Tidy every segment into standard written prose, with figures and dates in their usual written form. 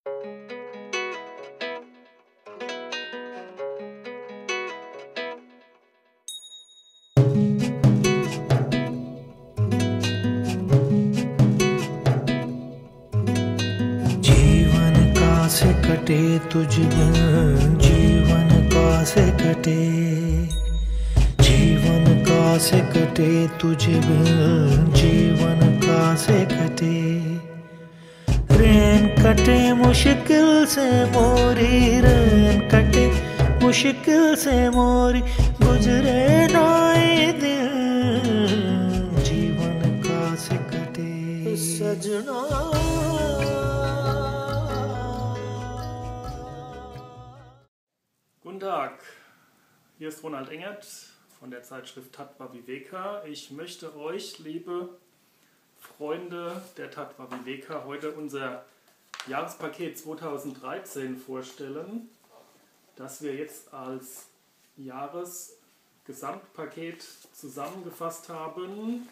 से कटे तुझ बिन जीवन का से कटे, जीवन का से कटे तुझ बिन जीवन का से कटे। रैन कटे मुश्किल से मोरी, रैन कटे मुश्किल से मोरी, गुजरे नाए दिन जीवन का से कटे सजना। Guten Tag, hier ist Ronald Engert von der Zeitschrift Tattva Viveka. Ich möchte euch, liebe Freunde der Tattva Viveka, heute unser Jahrespaket 2013 vorstellen, das wir jetzt als Jahresgesamtpaket zusammengefasst haben,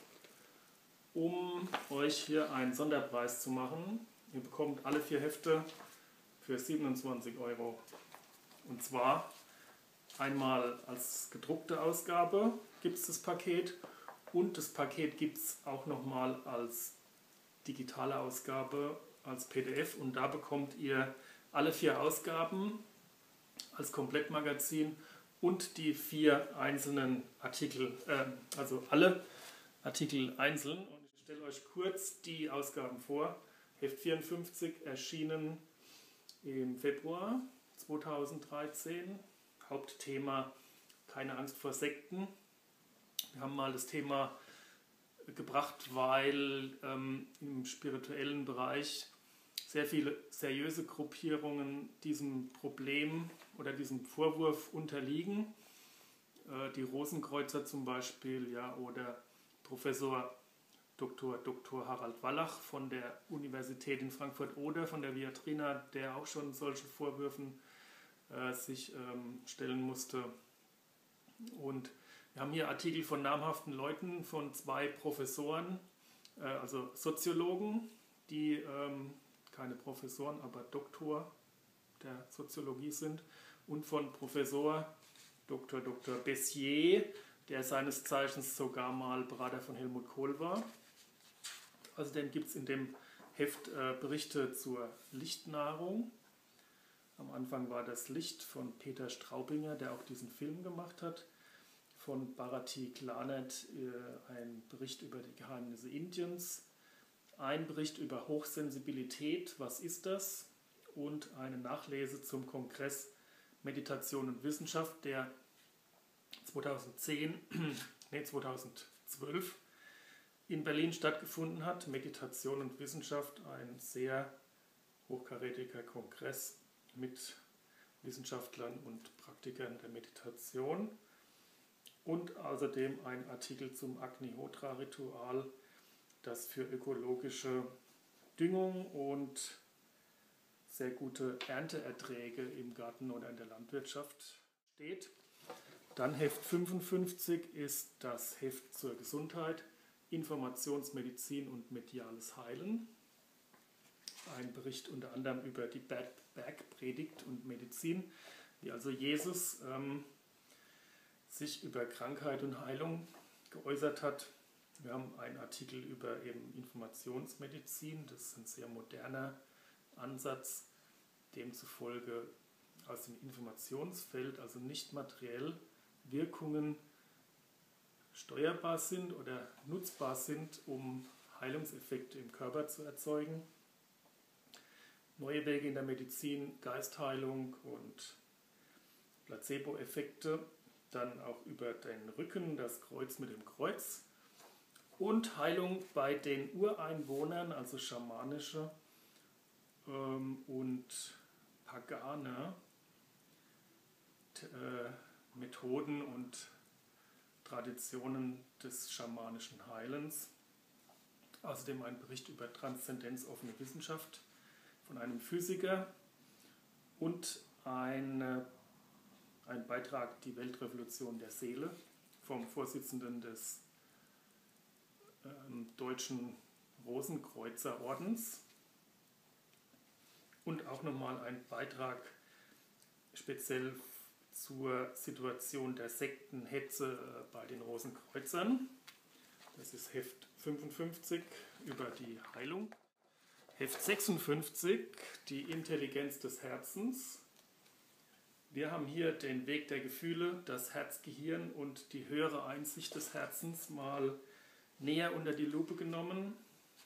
um euch hier einen Sonderpreis zu machen. Ihr bekommt alle 4 Hefte für 27 €. Und zwar einmal als gedruckte Ausgabe gibt es das Paket und das Paket gibt es auch nochmal als digitale Ausgabe, als PDF, und da bekommt ihr alle 4 Ausgaben als Komplettmagazin und die 4 einzelnen Artikel, also alle Artikel einzeln. Und ich stelle euch kurz die Ausgaben vor. Heft 54 erschienen im Februar 2013, Hauptthema keine Angst vor Sekten. Wir haben mal das Thema gebracht, weil im spirituellen Bereich sehr viele seriöse Gruppierungen diesem Problem oder diesem Vorwurf unterliegen. Die Rosenkreuzer zum Beispiel, ja, oder Professor Dr. Harald Wallach von der Universität in Frankfurt oder von der Viatrina, der auch schon solchen Vorwürfen sich stellen musste. Und wir haben hier Artikel von namhaften Leuten, von 2 Professoren, also Soziologen, die keine Professoren, aber Doktor der Soziologie sind, und von Professor Dr. Bessier, der seines Zeichens sogar mal Berater von Helmut Kohl war. Außerdem gibt es in dem Heft Berichte zur Lichtnahrung. Am Anfang war das Licht von Peter Straubinger, der auch diesen Film gemacht hat. Von Bharati Klanert ein Bericht über die Geheimnisse Indiens. Ein Bericht über Hochsensibilität, was ist das? Und eine Nachlese zum Kongress Meditation und Wissenschaft, der 2012 in Berlin stattgefunden hat. Meditation und Wissenschaft, ein sehr hochkarätiger Kongress mit Wissenschaftlern und Praktikern der Meditation. Und außerdem ein Artikel zum Agnihotra-Ritual, das für ökologische Düngung und sehr gute Ernteerträge im Garten oder in der Landwirtschaft steht. Dann Heft 55 ist das Heft zur Gesundheit, Informationsmedizin und mediales Heilen. Ein Bericht unter anderem über die Bergpredigt und Medizin, wie also Jesus sich über Krankheit und Heilung geäußert hat. Wir haben einen Artikel über eben Informationsmedizin, das ist ein sehr moderner Ansatz, demzufolge aus dem Informationsfeld, also nicht materiell, Wirkungen steuerbar sind oder nutzbar sind, um Heilungseffekte im Körper zu erzeugen. Neue Wege in der Medizin, Geistheilung und Placebo-Effekte. Dann auch über den Rücken, das Kreuz mit dem Kreuz. Und Heilung bei den Ureinwohnern, also schamanische und pagane Methoden und Traditionen des schamanischen Heilens. Außerdem ein Bericht über transzendenzoffene Wissenschaft von einem Physiker und ein Beitrag Die Weltrevolution der Seele vom Vorsitzenden des Deutschen Rosenkreuzerordens. und auch nochmal ein Beitrag speziell zur Situation der Sektenhetze bei den Rosenkreuzern. Das ist Heft 55 über die Heilung. Heft 56, die Intelligenz des Herzens. Wir haben hier den Weg der Gefühle, das Herzgehirn und die höhere Einsicht des Herzens mal näher unter die Lupe genommen.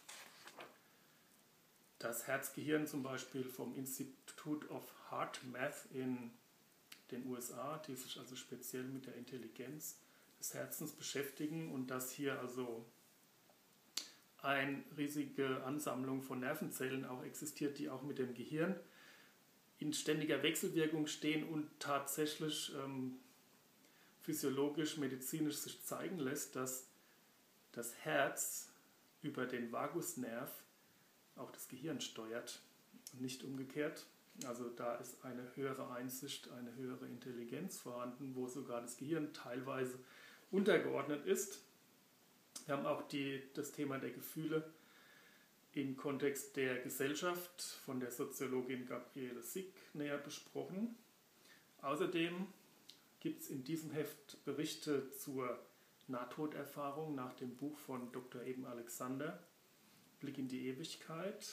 Das Herzgehirn zum Beispiel vom Institute of Heart Math in den USA, die sich also speziell mit der Intelligenz des Herzens beschäftigen und dass hier also eine riesige Ansammlung von Nervenzellen auch existiert, die auch mit dem Gehirn in ständiger Wechselwirkung stehen und tatsächlich physiologisch, medizinisch sich zeigen lässt, dass das Herz über den Vagusnerv auch das Gehirn steuert und nicht umgekehrt. Also da ist eine höhere Einsicht, eine höhere Intelligenz vorhanden, wo sogar das Gehirn teilweise untergeordnet ist. Wir haben auch das Thema der Gefühle im Kontext der Gesellschaft von der Soziologin Gabriele Sick näher besprochen. Außerdem gibt es in diesem Heft Berichte zur Nahtoderfahrung nach dem Buch von Dr. Eben Alexander, Blick in die Ewigkeit,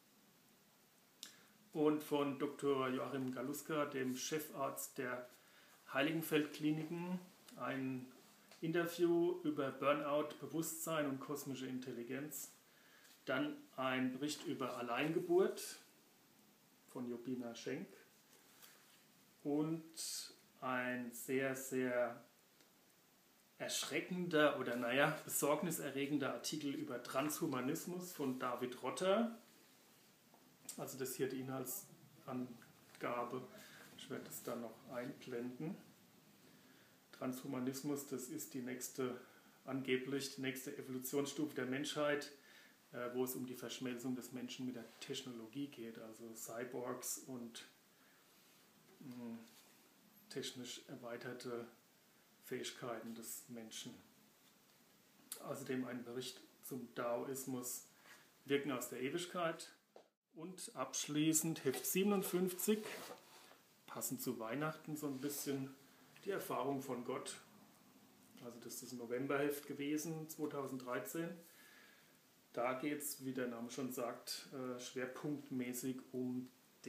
und von Dr. Joachim Galuska, dem Chefarzt der Heiligenfeld-Kliniken, ein Interview über Burnout, Bewusstsein und kosmische Intelligenz. Dann ein Bericht über Alleingeburt von Jobina Schenk und ein sehr, sehr erschreckender oder besorgniserregender Artikel über Transhumanismus von David Rotter. Also das hier die Inhaltsangabe, ich werde das dann noch einblenden. Transhumanismus, das ist angeblich die nächste Evolutionsstufe der Menschheit, wo es um die Verschmelzung des Menschen mit der Technologie geht, also Cyborgs und technisch erweiterte Fähigkeiten des Menschen. Außerdem ein Bericht zum Daoismus, Wirken aus der Ewigkeit. Und abschließend Heft 57, passend zu Weihnachten so ein bisschen die Erfahrung von Gott. Also das ist das Novemberheft gewesen, 2013. Da geht es, wie der Name schon sagt, schwerpunktmäßig um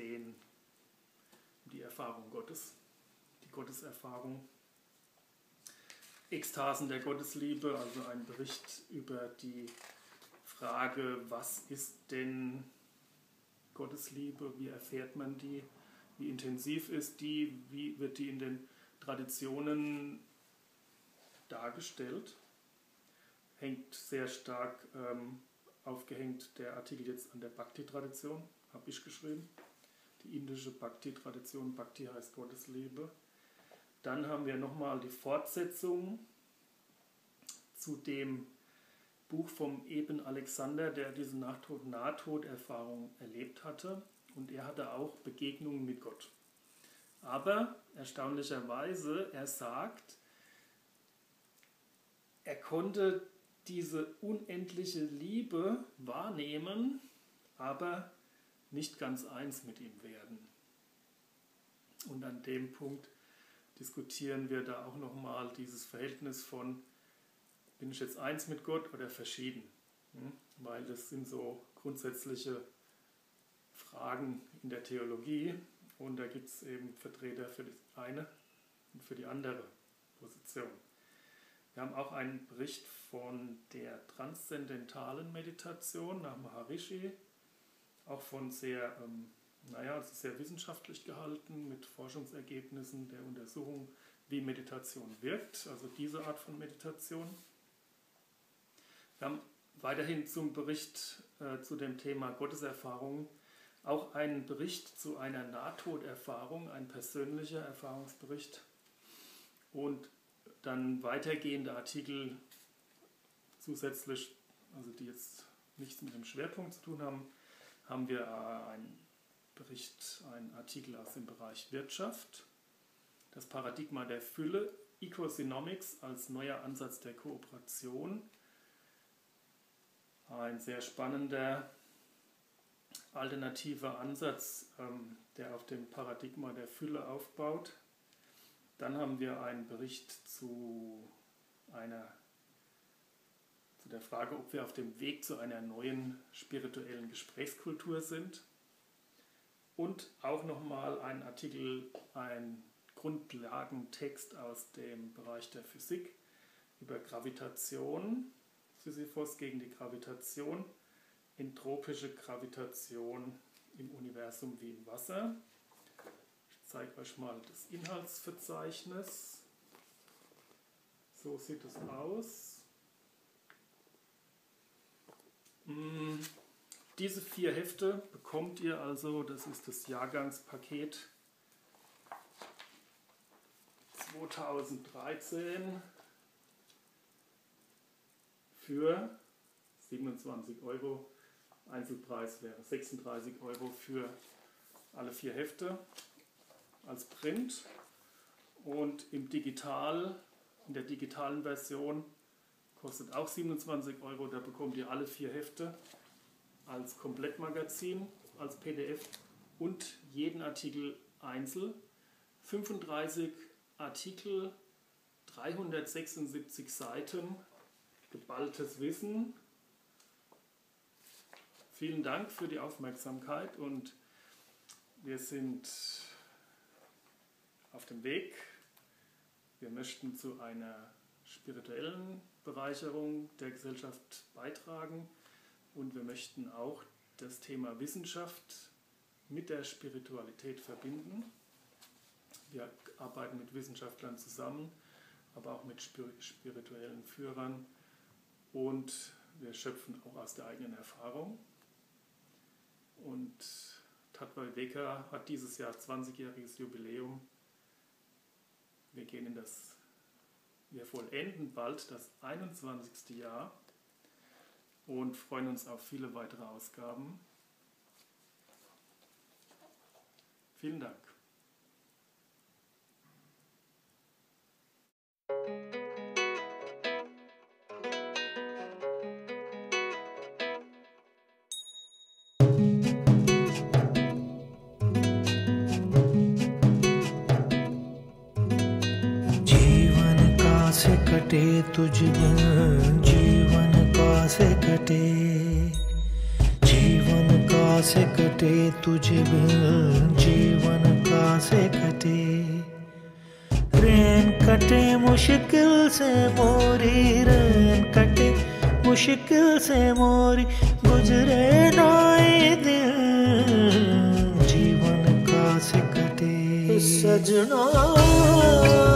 die Erfahrung Gottes, die Gotteserfahrung. Ekstasen der Gottesliebe, also ein Bericht über die Frage, was ist denn Gottesliebe, wie erfährt man die, wie intensiv ist die, wie wird die in den Traditionen dargestellt. Hängt sehr stark aufgehängt der Artikel jetzt an der Bhakti-Tradition, habe ich geschrieben. Die indische Bhakti-Tradition, Bhakti heißt Gottesliebe. Dann haben wir nochmal die Fortsetzung zu dem Buch vom Eben Alexander, der diese Nahtoderfahrung erlebt hatte. Und er hatte auch Begegnungen mit Gott. Aber erstaunlicherweise, er sagt, er konnte diese unendliche Liebe wahrnehmen, aber nicht ganz eins mit ihm werden. Und an dem Punkt diskutieren wir da auch nochmal dieses Verhältnis von, bin ich jetzt eins mit Gott oder verschieden? Weil das sind so grundsätzliche Fragen in der Theologie und da gibt es eben Vertreter für die eine und für die andere Position. Wir haben auch einen Bericht von der transzendentalen Meditation nach Maharishi, auch von sehr wissenschaftlich gehalten, mit Forschungsergebnissen der Untersuchung, wie Meditation wirkt, also diese Art von Meditation. Wir haben weiterhin zum Bericht zu dem Thema Gotteserfahrung auch einen Bericht zu einer Nahtoderfahrung, ein persönlicher Erfahrungsbericht und dann weitergehende Artikel zusätzlich, also die jetzt nichts mit dem Schwerpunkt zu tun haben, haben wir einen Bericht, einen Artikel aus dem Bereich Wirtschaft, das Paradigma der Fülle, Ecosynomics als neuer Ansatz der Kooperation. Ein sehr spannender alternativer Ansatz, der auf dem Paradigma der Fülle aufbaut. Dann haben wir einen Bericht zu der Frage, ob wir auf dem Weg zu einer neuen spirituellen Gesprächskultur sind. Und auch nochmal ein Artikel, ein Grundlagentext aus dem Bereich der Physik über Gravitation, Sisyphos gegen die Gravitation, entropische Gravitation im Universum wie im Wasser. Ich zeige euch mal das Inhaltsverzeichnis. So sieht es aus. Diese 4 Hefte bekommt ihr also, das ist das Jahrgangspaket 2013 für 27 €. Einzelpreis wäre 36 € für alle 4 Hefte als Print. Und in der digitalen Version kostet auch 27 €. Da bekommt ihr alle 4 Hefte als Komplettmagazin, als PDF und jeden Artikel einzeln. 35 Artikel, 376 Seiten, geballtes Wissen. Vielen Dank für die Aufmerksamkeit und wir sind auf dem Weg. Wir möchten zu einer spirituellen Bereicherung der Gesellschaft beitragen und wir möchten auch das Thema Wissenschaft mit der Spiritualität verbinden. Wir arbeiten mit Wissenschaftlern zusammen, aber auch mit spirituellen Führern und wir schöpfen auch aus der eigenen Erfahrung. Und Tattva Viveka hat dieses Jahr 20-jähriges Jubiläum. Wir vollenden bald das 21. Jahr und freuen uns auf viele weitere Ausgaben. Vielen Dank. से कटे तुझ बिन जीवन का से कटे जीवन का से कटे तुझ बिन जीवन का से कटे रैन कटे मुश्किल से मोरी रैन कटे मुश्किल से मोरी गुजरे नाए दिन जीवन का से कटे सजना